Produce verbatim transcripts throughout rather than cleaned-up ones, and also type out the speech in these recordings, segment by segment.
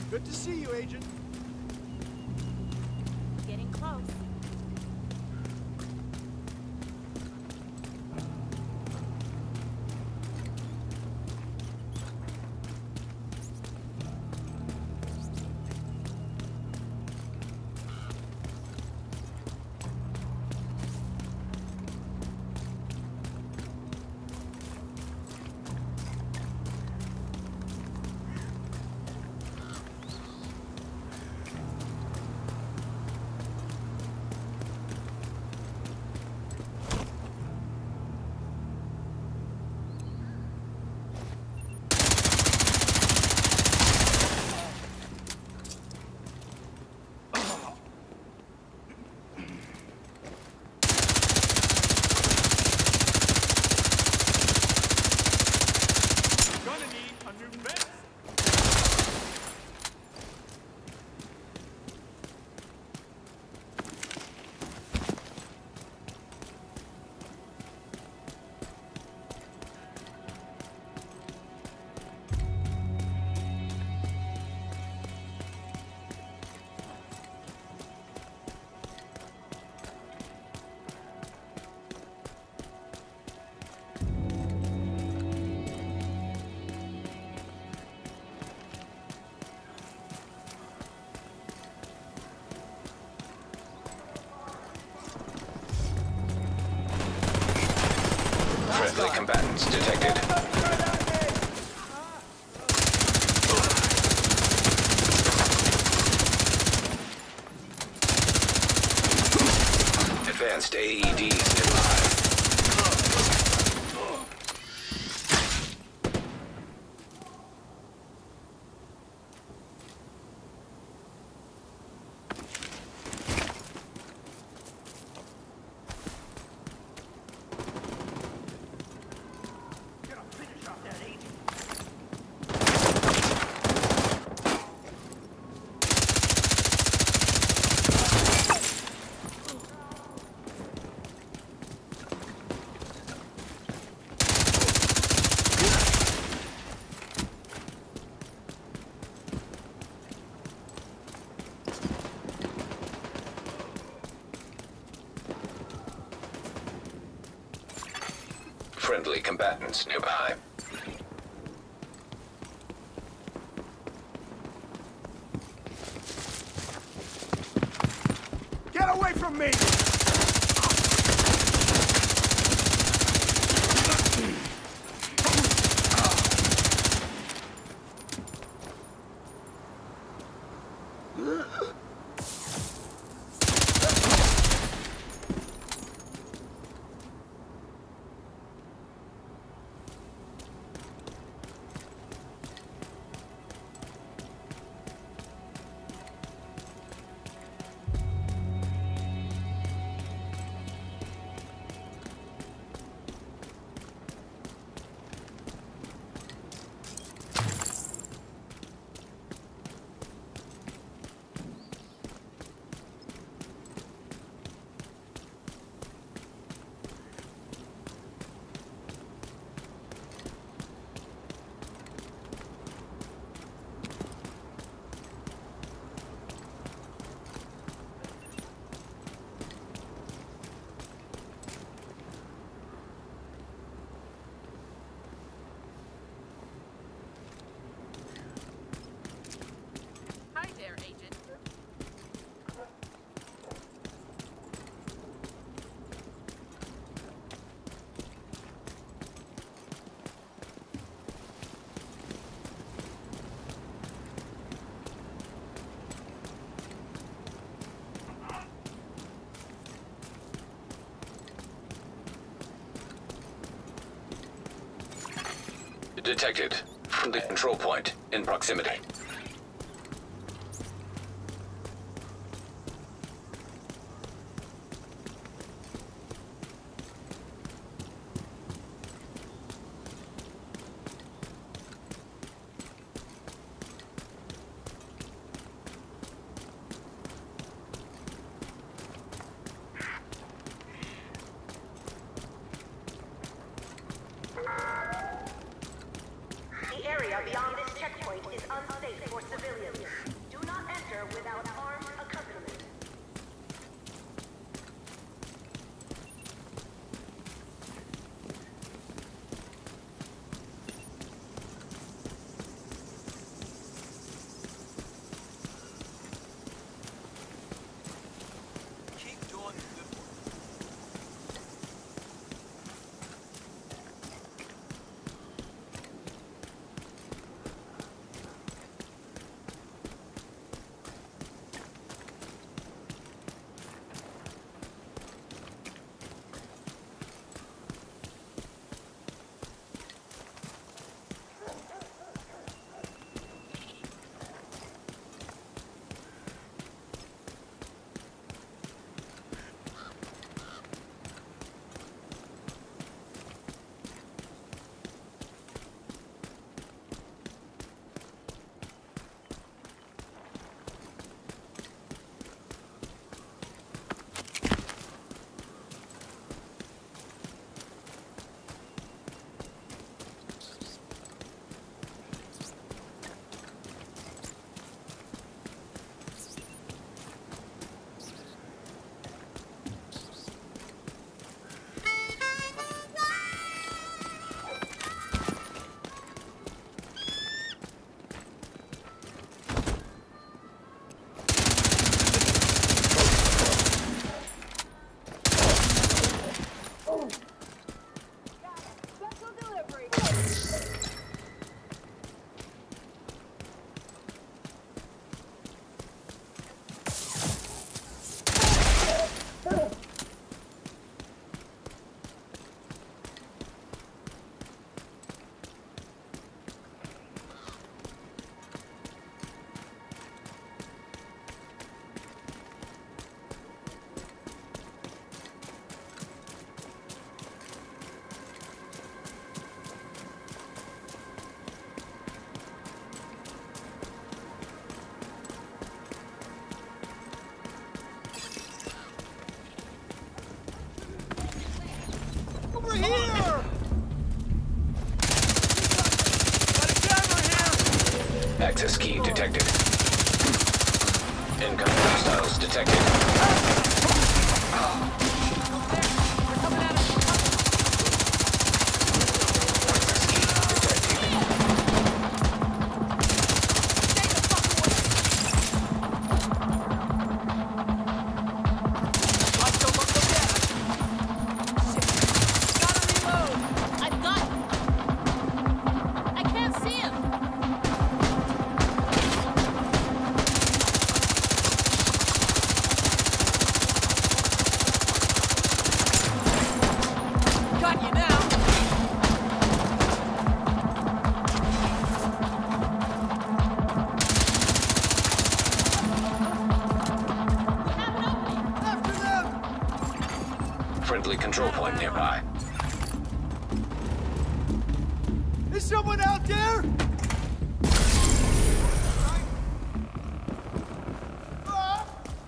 Good to see you, Agent. Getting close. Friendly combatants detected. Advanced A E Ds nearby. Friendly combatants nearby. Get away from me! Hi there, Agent. Detected. Friendly control point in proximity. The area beyond this checkpoint point is unsafe for civilians. Do not enter without armed accompaniment. Keep doing the good work. Over here! Got a camera here! Access key detected. Incoming hostiles detected. Friendly control point nearby. Is someone out there? Ah!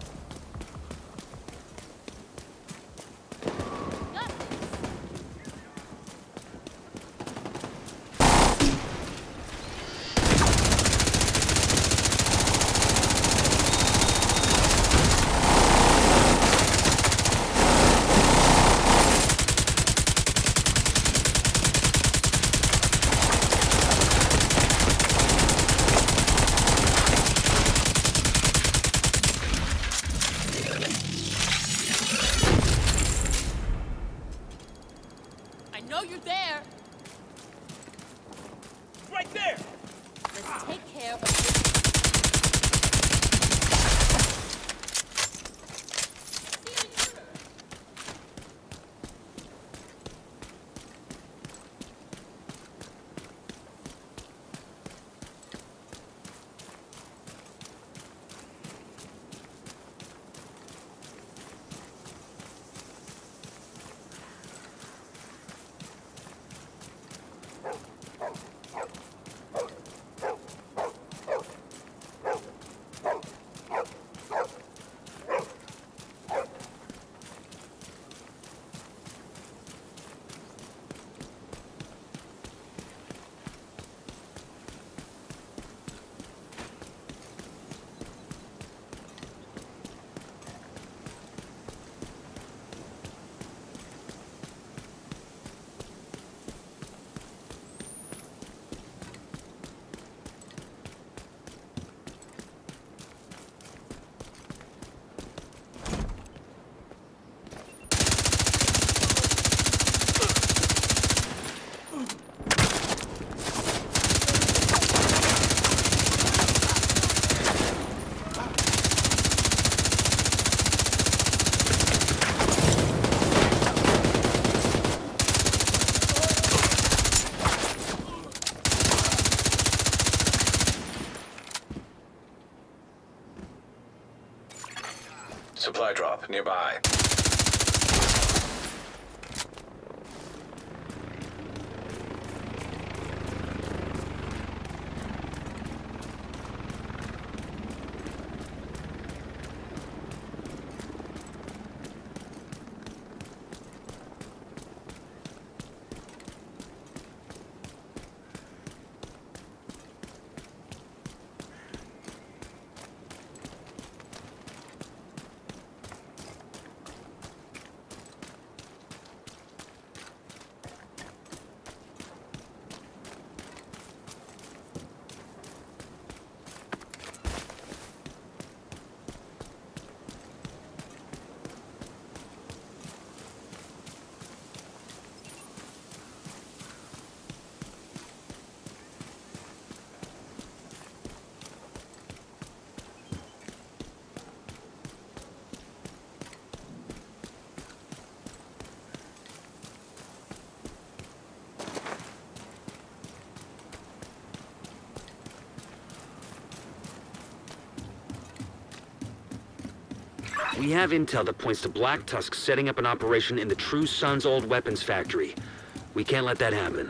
I know you're there. Right there! Let's take care of this. Supply drop nearby. We have intel that points to Black Tusk setting up an operation in the True Sons old weapons factory. We can't let that happen.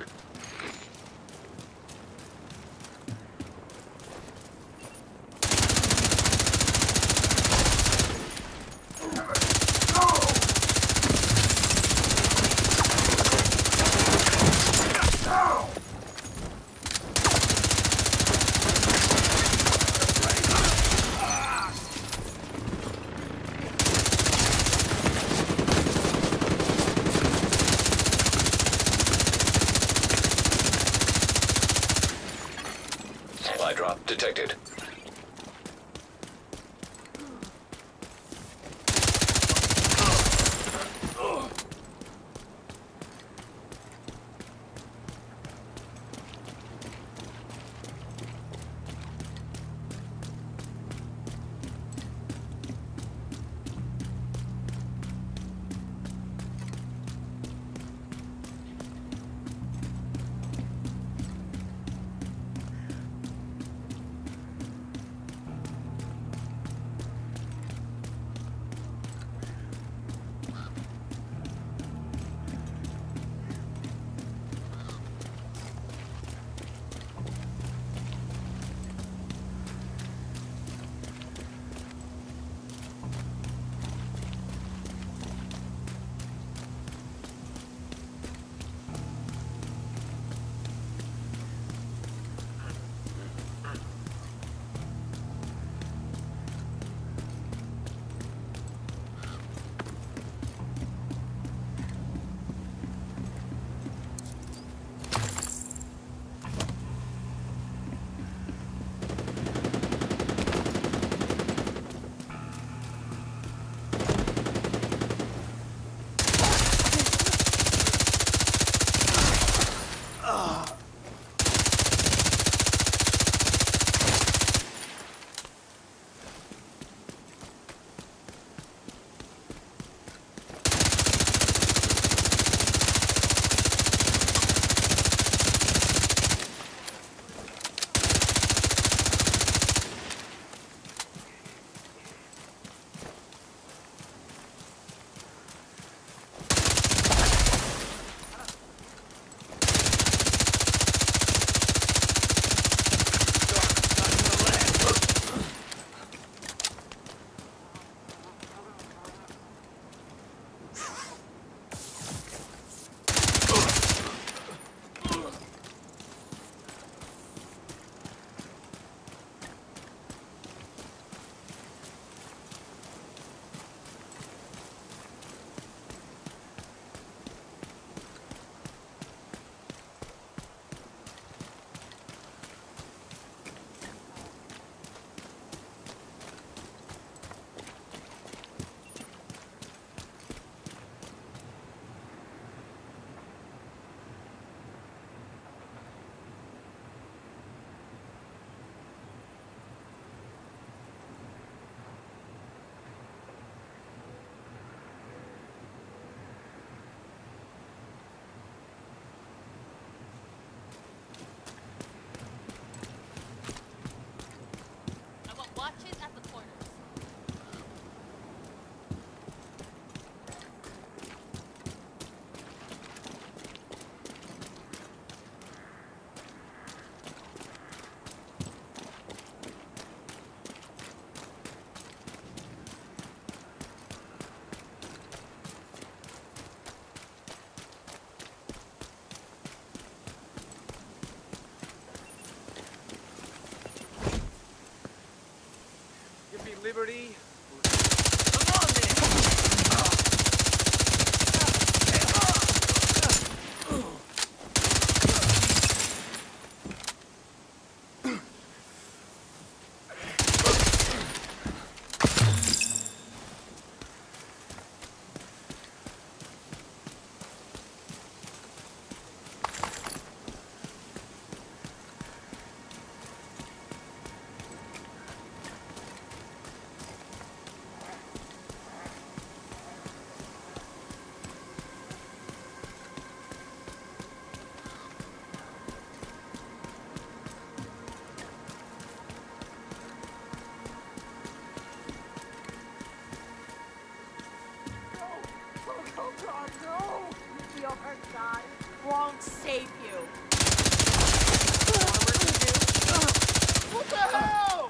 Supply drop detected. Liberty. Come on, then. Oh God, no! Your hurt God won't save you. What the hell?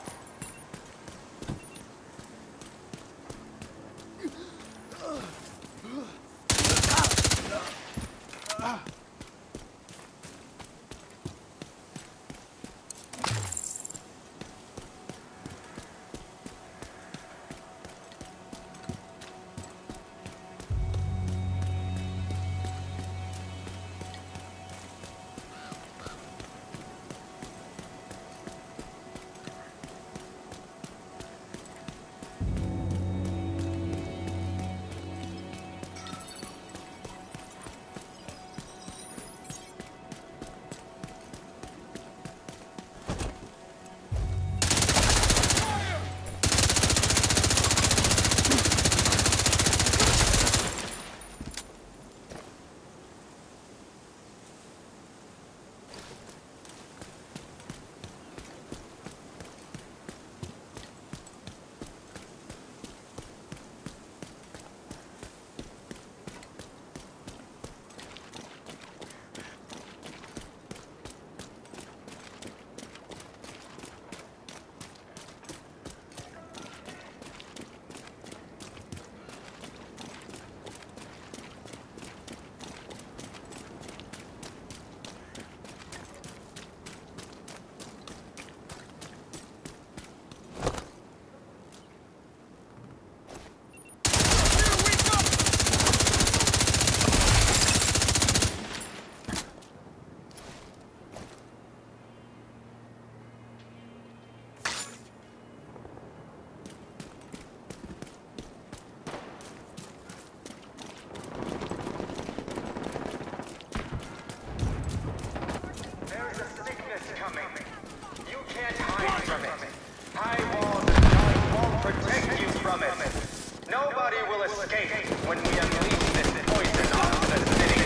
Nobody will escape when we unleash this poison onto the city.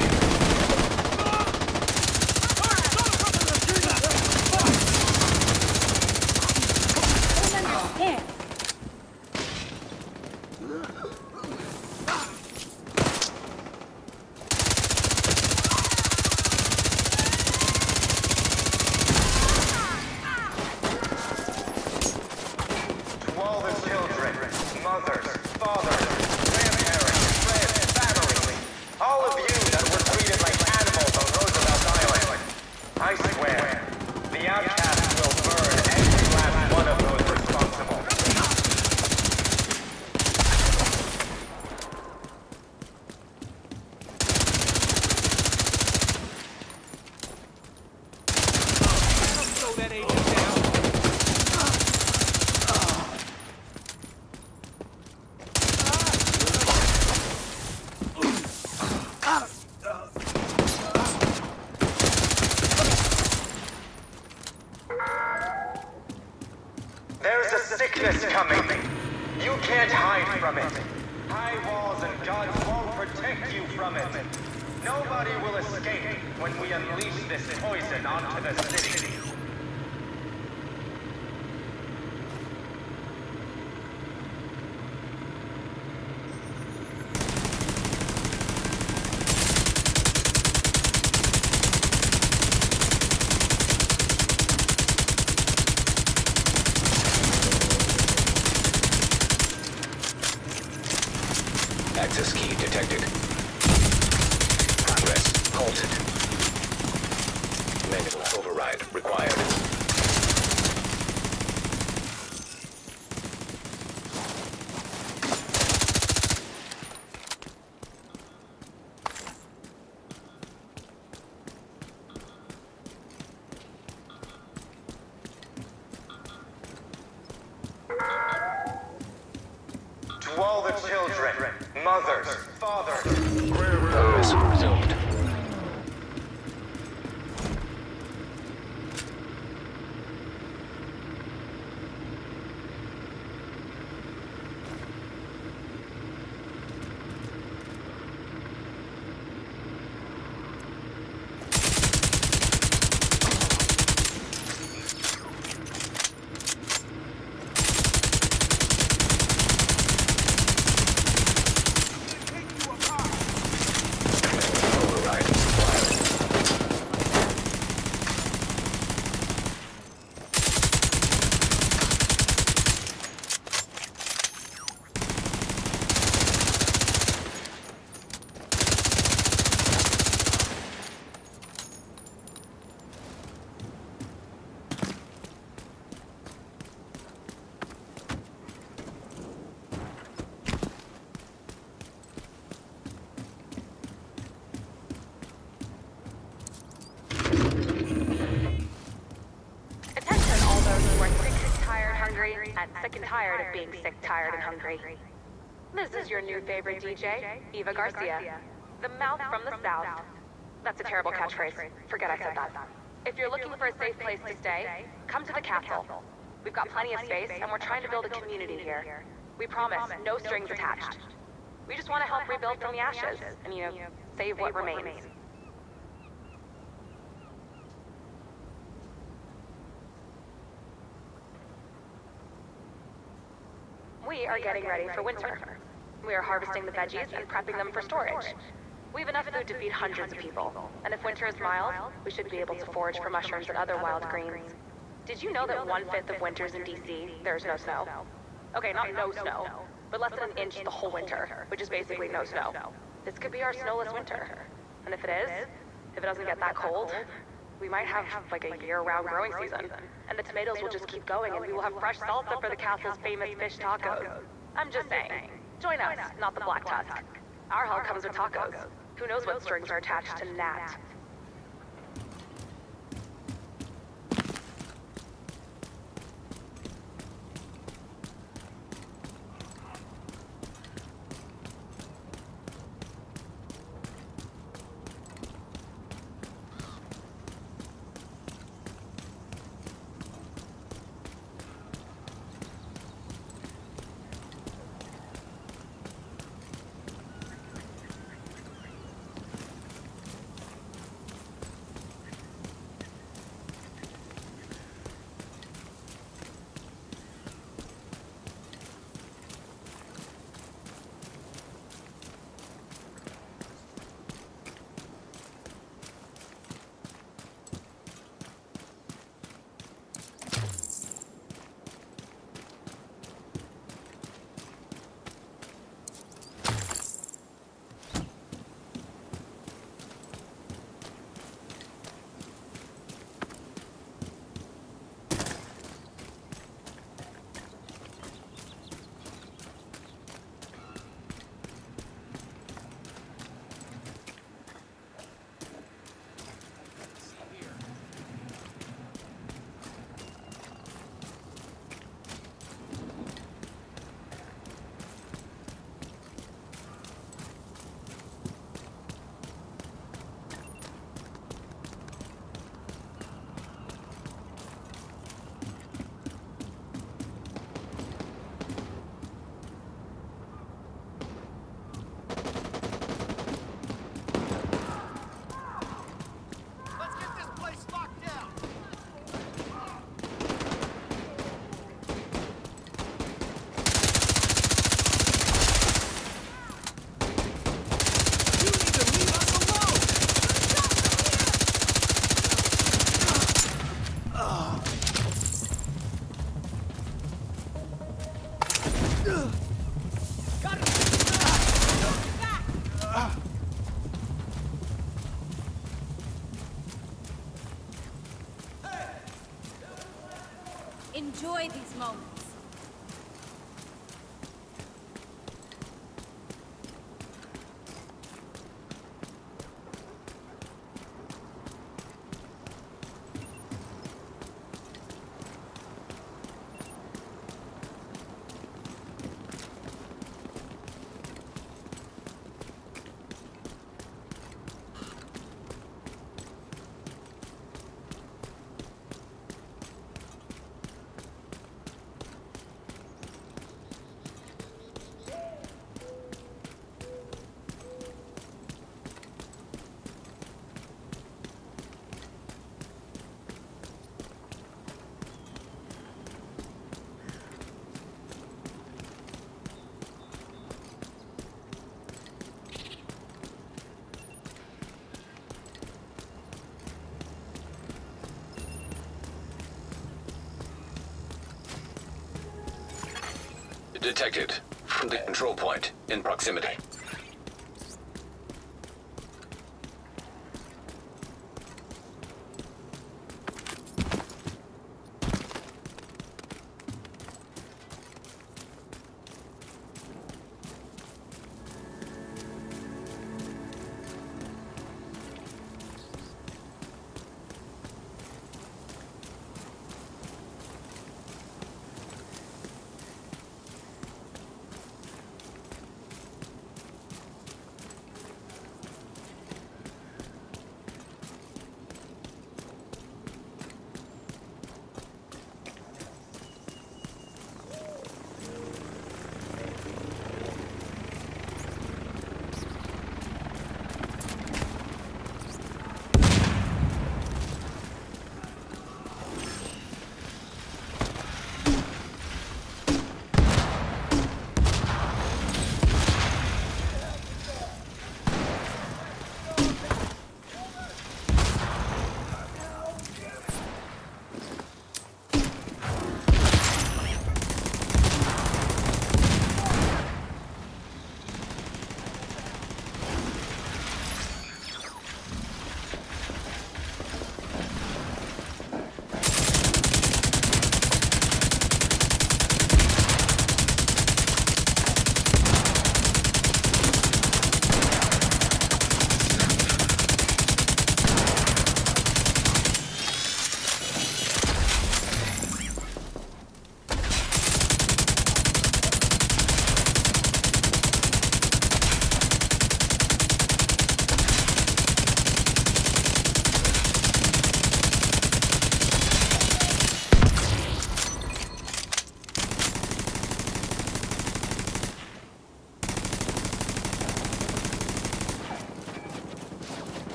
I don't understand. To all the children, mothers, fathers, grandparents, friends, family, all of you that were treated like animals on Roosevelt Island, I swear, the outcasts will burn every last one of those responsible. Throw that agent down. There's a sickness coming. You can't hide from it. High walls and God's won't protect you from it. Nobody will escape when we unleash this poison onto the city. Access key detected. Progress halted. Manual override required. mothers, fathers, Terrorism resumed. Attention all those who are sick, tired, hungry, and sick and tired of being sick, tired, and hungry. This is your new favorite D J, Eva Garcia. The mouth from the south. That's a terrible catchphrase. Forget I said that. If you're looking for a safe place to stay, come to the castle. We've got plenty of space, and we're trying to build a community here. We promise, no strings attached. We just want to help rebuild from the ashes, and, you know, save what remains. We are getting ready for winter. We are harvesting the veggies and prepping them for storage. We have enough food to feed hundreds of people, and if winter is mild, we should be able to forage for mushrooms and other wild greens. Did you know that one-fifth of winters in D C, there's no snow? Okay, not no snow, but less than an inch the whole winter, which is basically no snow. This could be our snowless winter. And if it is, if it doesn't get that cold, we might have like a year-round growing season. And the tomatoes will just keep going, and we will have fresh salsa for the castle's famous fish tacos. I'm just saying, join us, not the Black Tusk. Our hell comes with tacos. Who knows what strings are attached to Nat? Enjoy these moments. detected from the control point in proximity.